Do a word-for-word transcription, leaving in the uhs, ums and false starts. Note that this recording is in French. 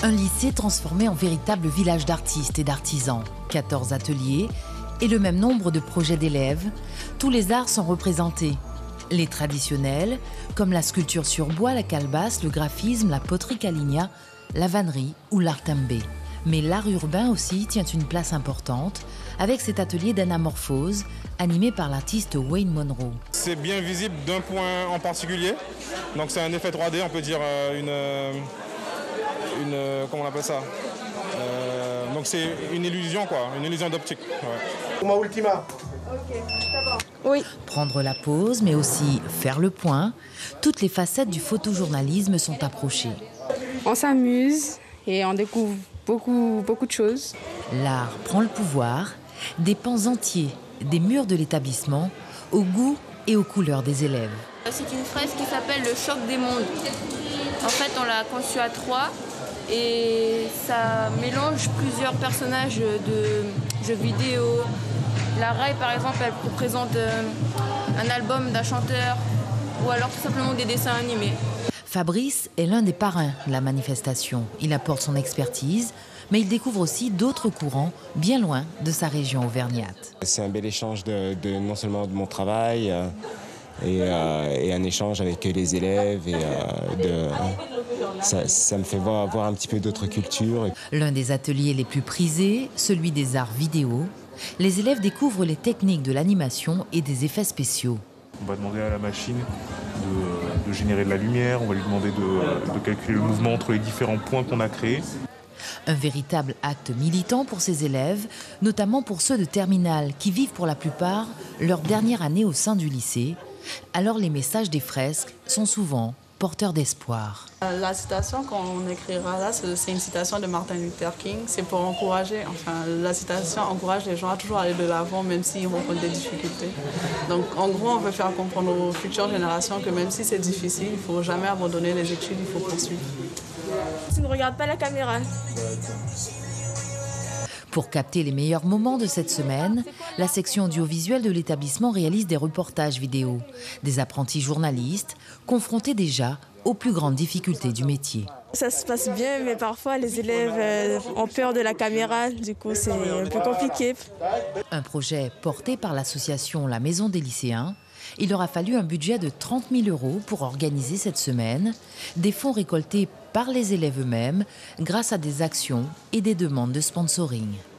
Un lycée transformé en véritable village d'artistes et d'artisans. quatorze ateliers et le même nombre de projets d'élèves. Tous les arts sont représentés. Les traditionnels, comme la sculpture sur bois, la calebasse, le graphisme, la poterie caligna, la vannerie ou l'art també. Mais l'art urbain aussi tient une place importante, avec cet atelier d'anamorphose, animé par l'artiste Wayne Monroe. C'est bien visible d'un point en particulier, donc c'est un effet trois D, on peut dire une... une comment on appelle ça euh, donc c'est une illusion, quoi, une illusion d'optique. Ouais. Ma ultima. Ok, ça va. Oui. Prendre la pause, mais aussi faire le point. Toutes les facettes du photojournalisme sont approchées. On s'amuse et on découvre beaucoup, beaucoup de choses. L'art prend le pouvoir, des pans entiers, des murs de l'établissement, au goût et aux couleurs des élèves. C'est une fresque qui s'appelle le choc des mondes. En fait, on l'a conçue à trois et ça mélange plusieurs personnages de jeux vidéo. La raille, par exemple, elle représente un album d'un chanteur ou alors tout simplement des dessins animés. Fabrice est l'un des parrains de la manifestation. Il apporte son expertise, mais il découvre aussi d'autres courants bien loin de sa région auvergnate. C'est un bel échange de, de, non seulement de mon travail euh, et, euh, et un échange avec les élèves. Et, euh, de, ça, ça me fait voir, voir un petit peu d'autres cultures. L'un des ateliers les plus prisés, celui des arts vidéo. Les élèves découvrent les techniques de l'animation et des effets spéciaux. On va demander à la machine de, de générer de la lumière, on va lui demander de, de calculer le mouvement entre les différents points qu'on a créés. Un véritable acte militant pour ces élèves, notamment pour ceux de terminale qui vivent pour la plupart leur dernière année au sein du lycée. Alors les messages des fresques sont souvent porteurs d'espoir. La citation qu'on écrira là, c'est une citation de Martin Luther King. C'est pour encourager, enfin la citation encourage les gens à toujours aller de l'avant même s'ils rencontrent des difficultés. Donc en gros, on veut faire comprendre aux futures générations que même si c'est difficile, il ne faut jamais abandonner les études, il faut poursuivre. Tu ne regardes pas la caméra. Pour capter les meilleurs moments de cette semaine, la section audiovisuelle de l'établissement réalise des reportages vidéo. Des apprentis journalistes confrontés déjà aux plus grandes difficultés du métier. Ça se passe bien, mais parfois les élèves ont peur de la caméra, du coup c'est un peu compliqué. Un projet porté par l'association La Maison des lycéens. Il aura fallu un budget de trente mille euros pour organiser cette semaine, des fonds récoltés par les élèves eux-mêmes grâce à des actions et des demandes de sponsoring.